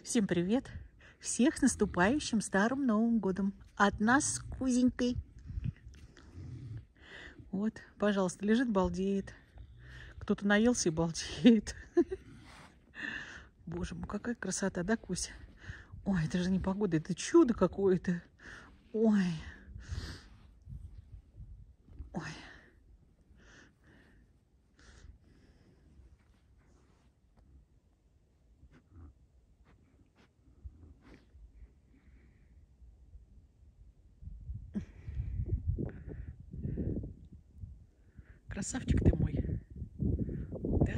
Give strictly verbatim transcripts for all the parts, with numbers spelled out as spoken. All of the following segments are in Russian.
Всем привет! Всех с наступающим Старым Новым Годом! От нас с Кузенькой. Вот, пожалуйста, лежит, балдеет. Кто-то наелся и балдеет. Боже мой, какая красота, да, Куся? Ой, это же не погода, это чудо какое-то. Ой. Ой. Красавчик ты мой. Да?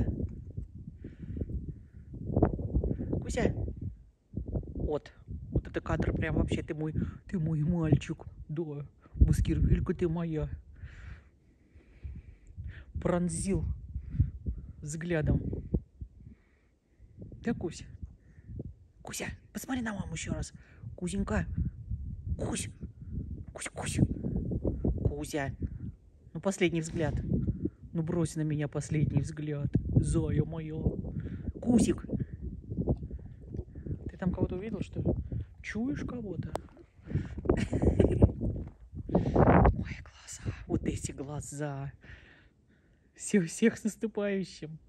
Куся. Вот. Вот это кадр прям вообще. Ты мой, ты мой мальчик. Да. Баскервилька ты моя. Пронзил взглядом. Да, Куся? Куся, посмотри на маму еще раз. Кузенька. Кусь. Кусь, Кусь. Кузя. Ну, последний взгляд. Ну, брось на меня последний взгляд. Зая моя. Кусик. Ты там кого-то увидел, что ли? Чуешь кого-то? Ой, глаза. Вот эти глаза. Всех, всех с наступающим.